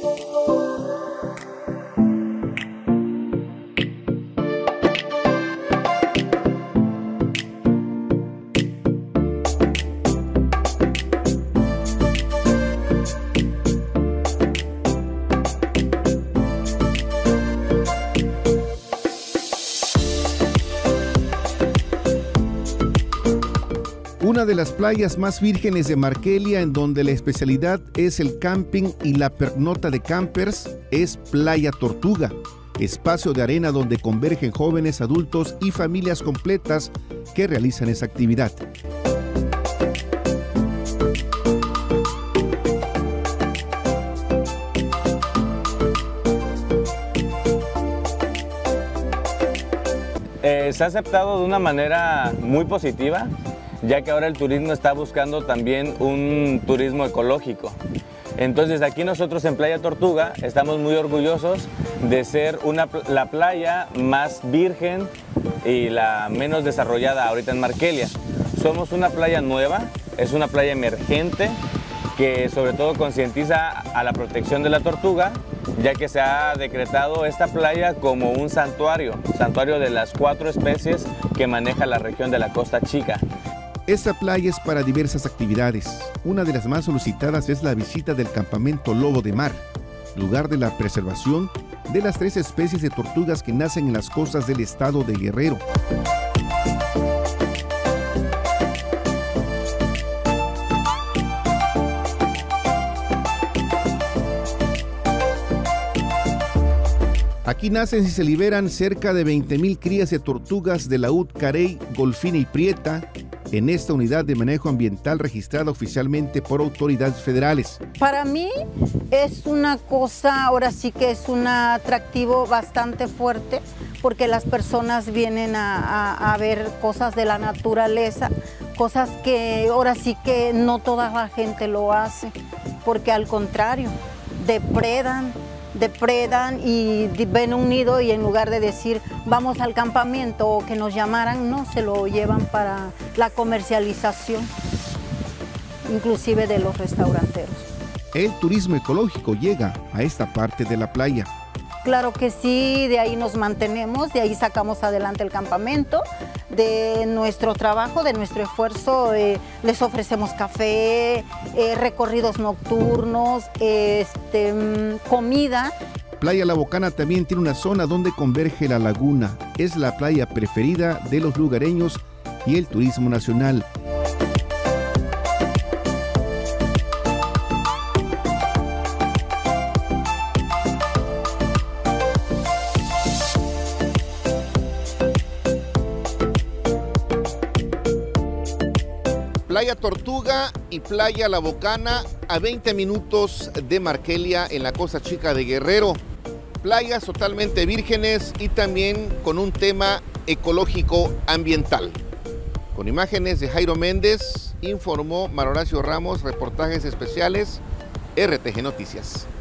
Una de las playas más vírgenes de Markelia, en donde la especialidad es el camping y la pernota de campers, es Playa Tortuga, espacio de arena donde convergen jóvenes, adultos y familias completas que realizan esa actividad. Se ha aceptado de una manera muy positiva, ya que ahora el turismo está buscando también un turismo ecológico. Entonces aquí nosotros en Playa Tortuga estamos muy orgullosos de ser la playa más virgen y la menos desarrollada ahorita en Markelia. Somos una playa nueva, es una playa emergente que sobre todo concientiza a la protección de la tortuga, ya que se ha decretado esta playa como un santuario de las 4 especies que maneja la región de la Costa Chica. Esta playa es para diversas actividades. Una de las más solicitadas es la visita del campamento Lobo de Mar, lugar de la preservación de las 3 especies de tortugas que nacen en las costas del estado de Guerrero. Aquí nacen y se liberan cerca de 20,000 crías de tortugas de laúd, carey, golfina y prieta, en esta unidad de manejo ambiental registrada oficialmente por autoridades federales. Para mí es una cosa, ahora sí que es un atractivo bastante fuerte, porque las personas vienen a ver cosas de la naturaleza, cosas que ahora sí que no toda la gente lo hace, porque al contrario, depredan y ven un nido y en lugar de decir vamos al campamento o que nos llamaran, no, se lo llevan para la comercialización, inclusive de los restauranteros. El turismo ecológico llega a esta parte de la playa. Claro que sí, de ahí nos mantenemos, de ahí sacamos adelante el campamento, de nuestro trabajo, de nuestro esfuerzo, les ofrecemos café, recorridos nocturnos, comida. Playa La Bocana también tiene una zona donde converge la laguna. Es la playa preferida de los lugareños y el turismo nacional. Playa Tortuga y Playa La Bocana, a 20 minutos de Markelia, en la Costa Chica de Guerrero. Playas totalmente vírgenes y también con un tema ecológico ambiental. Con imágenes de Jairo Méndez, informó Mar Horacio Ramos, reportajes especiales, RTG Noticias.